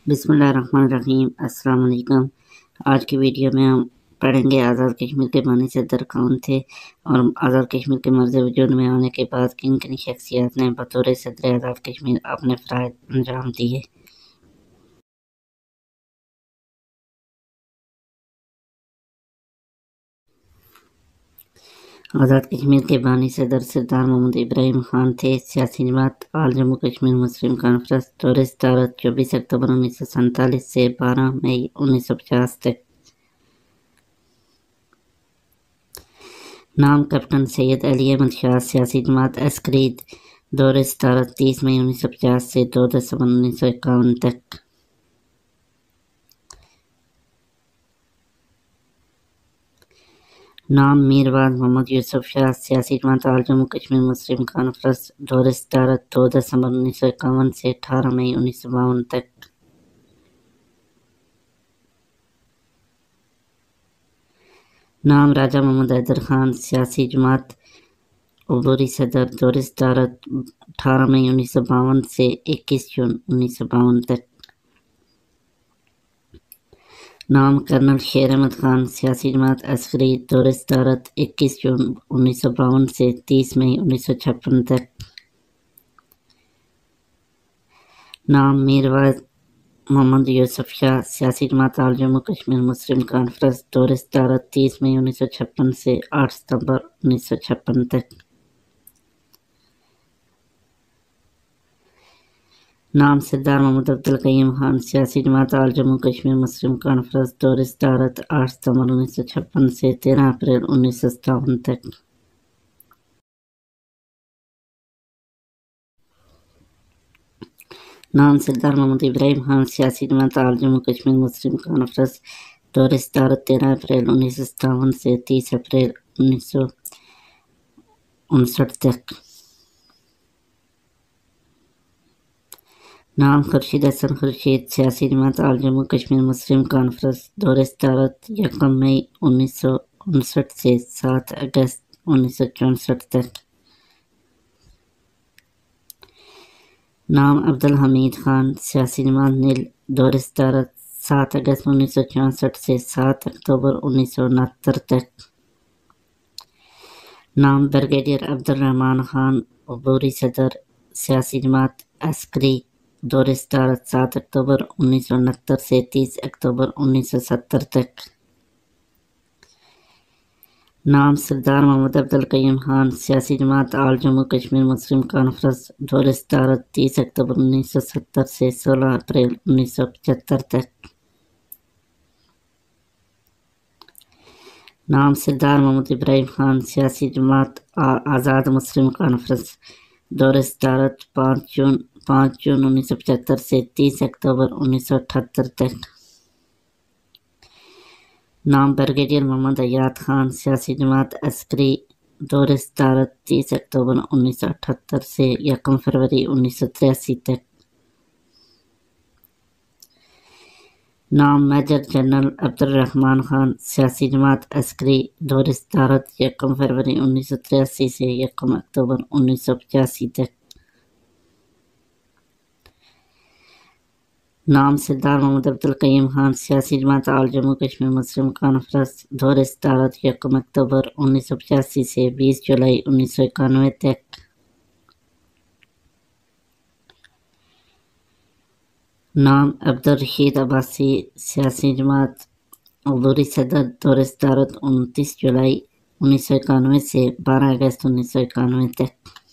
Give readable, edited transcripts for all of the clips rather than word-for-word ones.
بسم اللہ الرحمن الرحیم۔ السلام علیکم۔ آج کی ویڈیو میں ہم پڑھیں گے آزاد کشمیر کے بانی صدر کون تھے اور آزاد کشمیر کے مرز وجود میں آنے کے بعد کن کن شخصیات نے بطور صدر آزاد کشمیر اپنے فرائض انجام دیے۔ آزاد کشمیر کے بانی صدر سردار محمد ابراہیم خان تھے۔ سیاسی جماعت All Jammu Kashmir Muslim Conference, دور صدارت 24 اکتوبر 1947 سے 12 مئی 1950 تک۔ نام کیپٹن سید علی احمد شاہ، سیاسی جماعت عسکری، دور صدارت 30 مئی 1950 سے 2 دسمبر 1951 تک۔ نام میر واعظ محمد یوسف شاہ، سیاسی جماعت All Jammu Kashmir Muslim Conference, دور صدارت 2 دسمبر 1951 سے 18 مئی 1952 تک۔ نام راجہ محمد حیدر خان، سیاسی جماعت عبوری صدر، دور صدارت 18 مئی 1952 سے 21 جون 1952 تک۔ نام کرنل شیر احمد خان، سیاسی جماعت عسکری، دور صدارت 21 جون 1952 سے 30 مئی 1956 تک۔ نام میر واعظ محمد یوسف شاہ، سیاسی جماعت All Jammu Kashmir Muslim Conference, دور صدارت 30 مئی 1956 سے 8 ستمبر 1956 تک۔ نام سردار محمد عبدالقیوم خان، سیاسی جماعت All Jammu Kashmir Muslim Conference, دور صدارت 8 ستمبر 1956 سے 13 اپریل 1957 تک۔ نام سردار محمد ابراہیم خان، سیاسی جماعت All Jammu Kashmir Muslim Conference, دور صدارت 13 اپریل 1957 سے 30 اپریل 1959 تک۔ نام خورشید حسن خورشید، سیاسی جماعت All Jammu Kashmir Muslim Conference, دور صدارت 1 مئی 1959 سے 7 اگست 1964 تک۔ نام عبدالحمید خان، سیاسی جماعت نیل، دور صدارت 7 اگست 1964 سے 7 اکتوبر 1969 تک۔ نام بریگیڈیئر عبدالرحمان خان، عبوری صدر، سیاسی جماعت عسکری، دور صدارت 7 اکتوبر 1969 سے 30 اکتوبر 1970 تک۔ نام سردار محمد عبدالقیوم خان، سیاسی جماعت All Jammu Kashmir Muslim Conference, دور صدارت 30 اکتوبر 1970 سے 16 اپریل 1975 تک۔ نام سردار محمد ابراہیم خان، سیاسی جماعت آزاد مسلم کانفرنس، دور صدارت 5 جون 1975 سے 30 اکتوبر 1978 تک۔ نام بریگیڈیئر محمد عیاد خان، سیاسی جماعت عسکری، دور صدارت 30 اکتوبر 1978 سے 1 فروری 1983 تک۔ نام میجر جنرل عبدالرحمان خان، سیاسی جماعت عسکری، دور صدارت 1 فروری 1983 سے 1 اکتوبر 1985 تک۔ نام سردار محمد عبدالقیوم خان، سیاسی جماعت All Jammu Kashmir Muslim Conference, دور صدارت 1 اکتوبر 1985 سے 20 جولائی 1991 تک۔ نام عبدالرشید عباسی، سیاسی جماعت عبوری صدر، دور صدارت 29 جولائی 1991 سے 12 اگست 1991 تک۔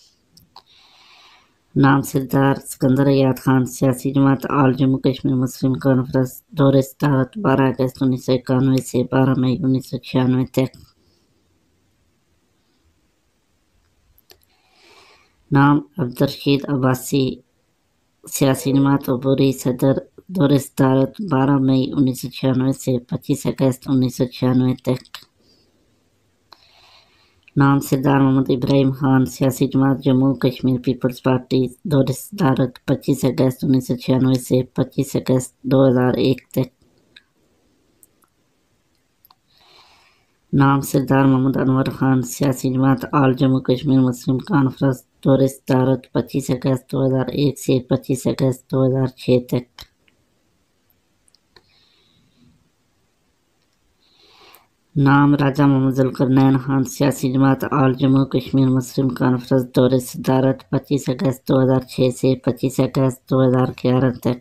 نام سردار سکندر ایاد خان، سیاسی جماعت All Jammu Kashmir Muslim Conference, دور صدارت 12 اگست 1991 سے 12 مئی 1996 تک۔ نام عبدالرشید عباسی، سیاسی جماعت عبوری صدر، دور صدارت 12 مئی 1996 سے 25 اگست 1996 تک۔ نام سردار محمد ابراہیم خان، سیاسی جماعت جموں کشمیر پیپلز پارٹی، دور صدارت 25 اگست 1996 سے 25 اگست 2001 تک۔ نام سردار محمد انور خان، سیاسی جماعت All Jammu Kashmir Muslim Conference, دور صدارت 25 اگست 2001 سے 25 اگست 2006 تک۔ نام سردار محمد انور خان، سیاسی جماعت All Jammu Kashmir Muslim Conference, دور صدارت 25 اگست 2001 سے 25 اگست 2006 تک۔ نام سردار محمد انور خان، سیاسی جماعت All Jammu Kashmir Muslim Conference, دور صدارت 25 اگست 2001 سے 25 اگست 2006 تک۔ نام راجہ محمد ذوالقرنین خان، سیاسی جماعت All Jammu Kashmir Muslim Conference, دور صدارت 25 اگست 2006 سے 25 اگست 2011 تک۔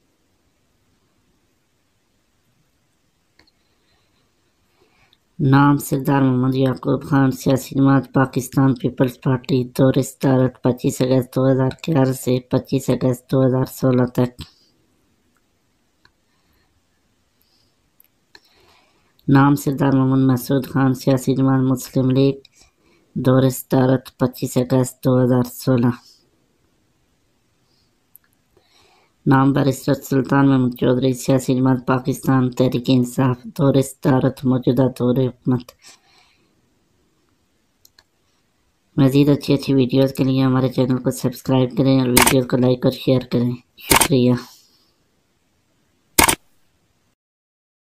نام سردار محمد یعقوب خان، سیاسی جماعت پاکستان پیپلز پارٹی، دور صدارت 25 اگست 2011 سے 25 اگست 2016 تک۔ نام سردار محمد مسعود خان، سیاسی جماعت مسلم لیگ، دور صدارت 25 اگست 2016۔ نام بارسٹر سلطان محمد چودھری، سیاسی جماعت پاکستان تحریک انصاف، دور صدارت موجودہ دور حکومت۔ مزید اچھی ویڈیوز کے لیے ہمارے چینل کو سبسکرائب کریں اور ویڈیوز کو لائک اور شیئر کریں۔ شکریہ۔